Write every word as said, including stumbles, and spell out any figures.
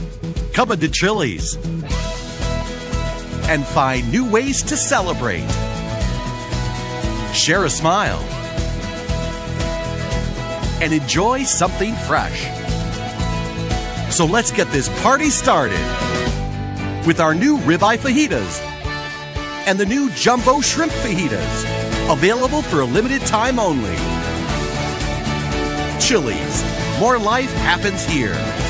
Come into Chili's and find new ways to celebrate. Share a smile and enjoy something fresh. So let's get this party started with our new ribeye fajitas and the new jumbo shrimp fajitas, available for a limited time only. Chili's, more life happens here.